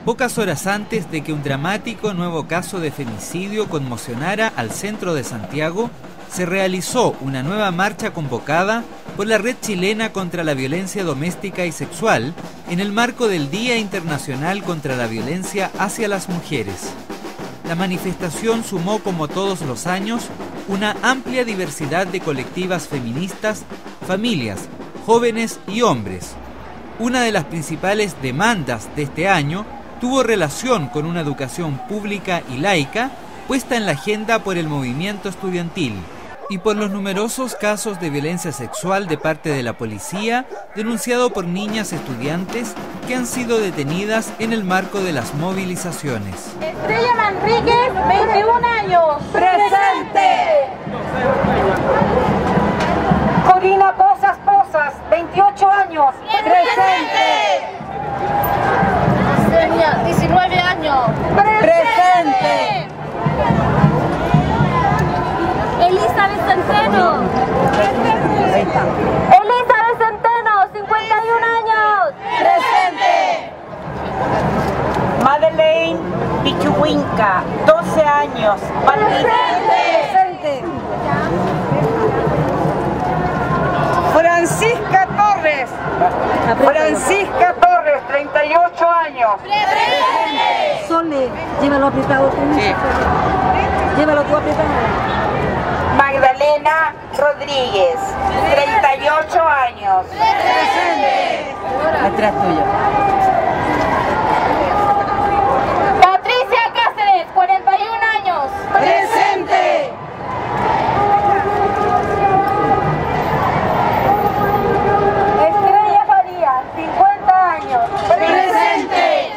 Pocas horas antes de que un dramático nuevo caso de femicidio conmocionara al centro de Santiago, se realizó una nueva marcha convocada por la Red Chilena contra la Violencia Doméstica y Sexual en el marco del Día Internacional contra la Violencia hacia las Mujeres. La manifestación sumó, como todos los años, una amplia diversidad de colectivas feministas, familias, jóvenes y hombres. Una de las principales demandas de este año tuvo relación con una educación pública y laica puesta en la agenda por el movimiento estudiantil y por los numerosos casos de violencia sexual de parte de la policía denunciado por niñas estudiantes que han sido detenidas en el marco de las movilizaciones. Estrella Manríquez, 21 años. ¡Presente! Corina Pozas, 28 años. ¡Presente! 19 años. ¡Presente! Elizabeth Centeno. Elizabeth Centeno, 51 años. ¡Presente! Madeleine Pichuhuinca, 12 años. ¡Presente! Francisca Torres. Francisca Torres, 38 años. ¡Presente! Sole, llévalo apretado. Sí. Llévalo tú apretado. Magdalena Rodríguez, 38 años. ¡Presente! Atrás tuyo. Patricia Cáceres, 41 años. ¡Presente! Estrella Farías, 50 años. ¡Presente!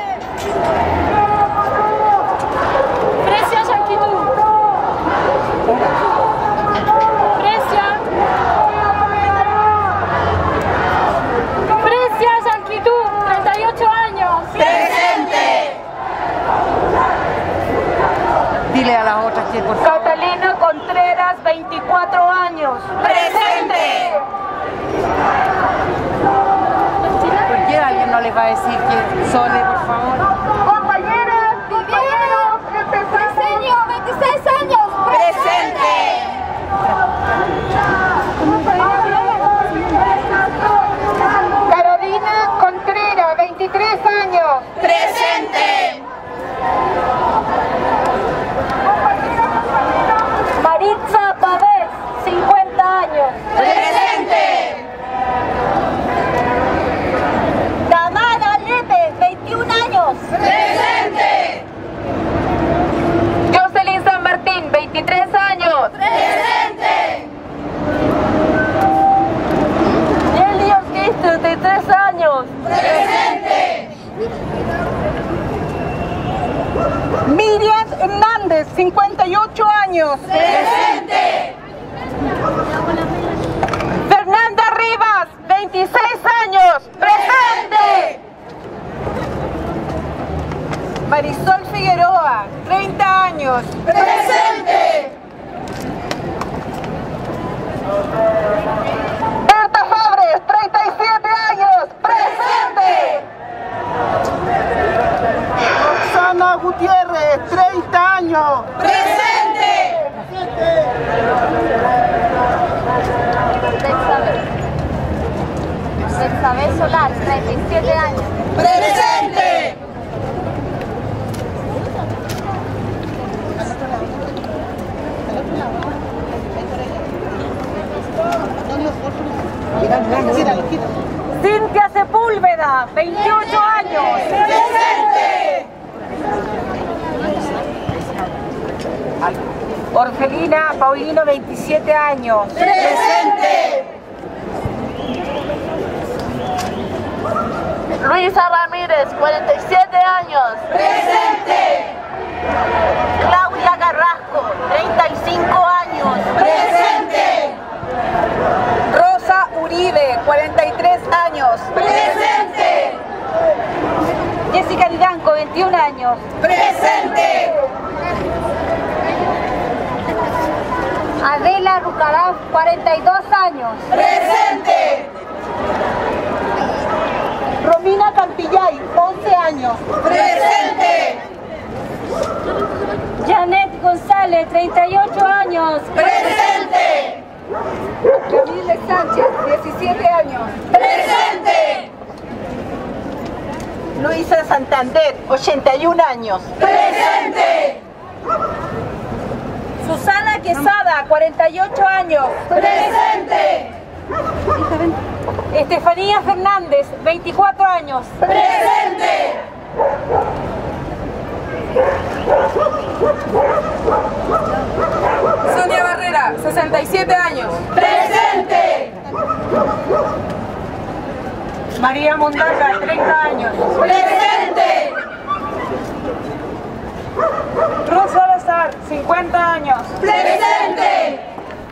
Precia Yanquitú. Precia Yanquitú, 38 años. ¡Presente! Dile a las otras que por favor. Catalina Contreras, 24 años. ¡Presente! ¿Por qué alguien no les va a decir que Sole, por favor? Compañeras, compañeros, empezamos. 26 años. ¡Presente! Carolina Contreras, 23 años. ¡Presente! Maritza Pavés, 50 años. ¡Presente! Tamara Lepe, 21 años. ¡Presente! Jocelyn San Martín, 23 años. ¡Presente! Elios Cristo, 33 años. ¡Presente! Miriam Hernández, 58 años. ¡Presente! Fernanda Rivas, 26 años. ¡Presente! Marisol Figueroa, 30 años. ¡Presente! Berta Fabres, 37 años. ¡Presente! Roxana Gutiérrez, 30 años. ¡Presente! Bexabel Solar, 37 años. ¡Presente! Cintia Sepúlveda, 28 años. ¡Presente! Orgelina Paulino, 27 años. ¡Presente! Luisa Ramírez, 47 años. ¡Presente! Claudia Carrasco, 35 años. ¡Presente! Rosa Uribe, 43 años. ¡Presente! Jessica Liranco, 21 años. ¡Presente! Adela Rucaraf, 42 años. ¡Presente! Filomena Campillay, 11 años. Presente. Janet González, 38 años. Presente. Camille Sánchez, 17 años. Presente. Luisa Santander, 81 años. Presente. Susana Quesada, 48 años. Presente. Estefanía Fernández, 24 años. Presente. Sonia Barrera, 67 años. Presente. María Mondaca, 30 años. Presente. Ruth Salazar, 50 años. Presente.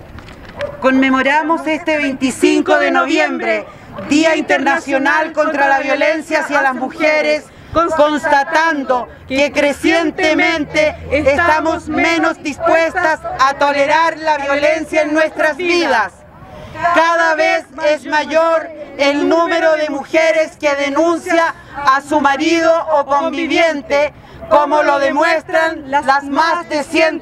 Conmemoramos este 25 de noviembre, Día Internacional contra la Violencia hacia las Mujeres, constatando que crecientemente estamos menos dispuestas a tolerar la violencia en nuestras vidas. Cada vez es mayor el número de mujeres que denuncia a su marido o conviviente, como lo demuestran las más de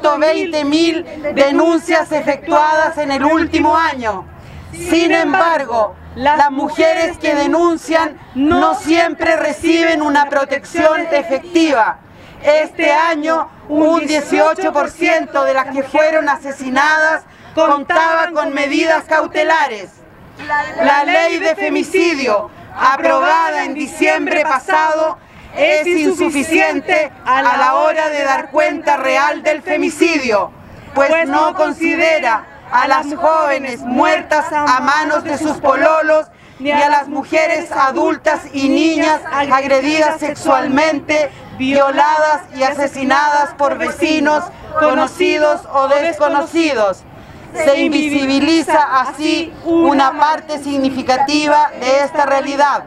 120.000 denuncias efectuadas en el último año. Sin embargo, las mujeres que denuncian no siempre reciben una protección efectiva. Este año, un 18% de las que fueron asesinadas contaba con medidas cautelares. La ley de femicidio, aprobada en diciembre pasado, es insuficiente a la hora de dar cuenta real del femicidio, pues no considera a las jóvenes muertas a manos de sus pololos, ni a las mujeres adultas y niñas agredidas sexualmente, violadas y asesinadas por vecinos, conocidos o desconocidos. Se invisibiliza así una parte significativa de esta realidad.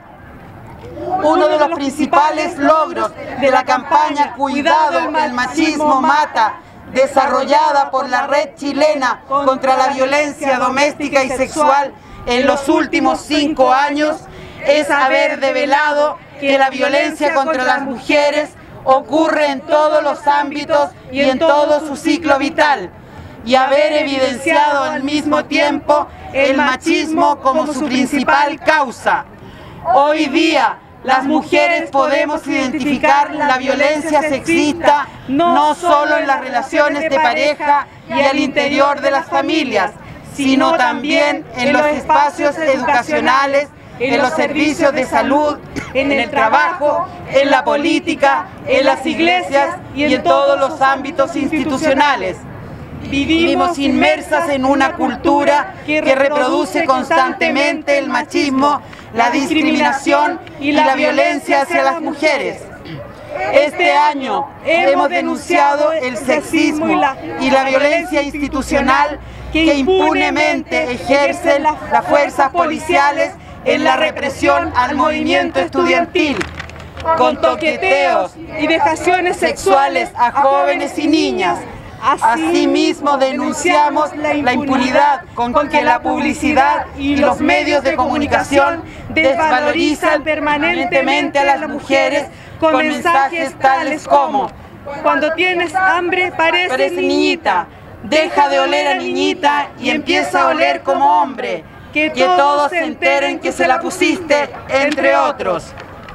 Uno de los principales logros de la campaña Cuidado, el machismo mata, desarrollada por la Red Chilena contra la Violencia Doméstica y Sexual en los últimos 5 años, es haber develado que la violencia contra las mujeres ocurre en todos los ámbitos y en todo su ciclo vital, y haber evidenciado al mismo tiempo el machismo como su principal causa. Hoy día, las mujeres podemos identificar la violencia sexista no solo en las relaciones de pareja y al interior de las familias, sino también en los espacios educacionales, en los servicios de salud, en el trabajo, en la política, en las iglesias y en todos los ámbitos institucionales. Vivimos inmersas en una cultura que reproduce constantemente el machismo, la discriminación y la violencia hacia las mujeres. Este año hemos denunciado el sexismo y la violencia institucional que impunemente ejercen las fuerzas policiales en la represión al movimiento estudiantil, con toqueteos y vejaciones sexuales a jóvenes y niñas. Asimismo, denunciamos la impunidad con que la publicidad y los medios de comunicación desvalorizan permanentemente a las mujeres con mensajes tales como: cuando tienes hambre pareces niñita, deja de oler a niñita y empieza a oler como hombre, que todos se enteren que se la pusiste, entre otros.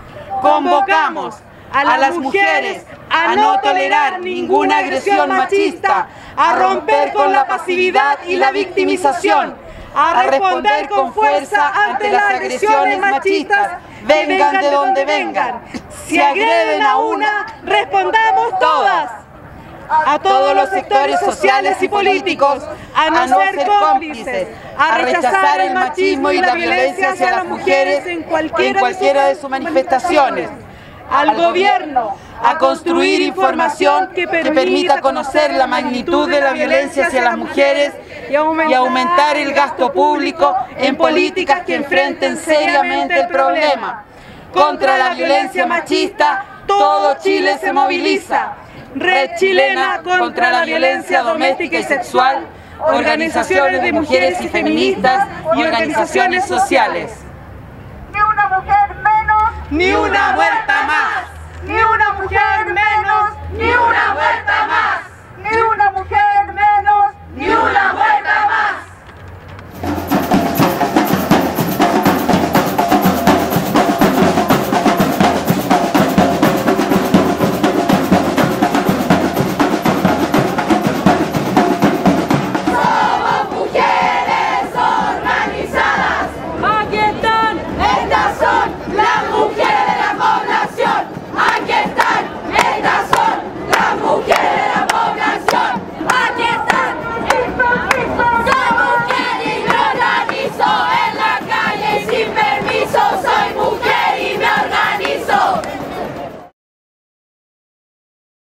Convocamos a las mujeres a no tolerar ninguna agresión machista, a romper con la pasividad y la victimización, a responder con fuerza ante las agresiones machistas, vengan de donde vengan. Si agreden a una, respondamos todas. A todos los sectores sociales y políticos, a no ser cómplices, a rechazar el machismo y la violencia hacia las mujeres en cualquiera de sus manifestaciones. Al gobierno, a construir información que permita conocer la magnitud de la violencia hacia las mujeres y aumentar el gasto público en políticas que enfrenten seriamente el problema. Contra la violencia machista, todo Chile se moviliza. Red Chilena contra la Violencia Doméstica y Sexual, organizaciones de mujeres y feministas y organizaciones sociales. Ni una mujer menos, ¡Ni una vuelta más!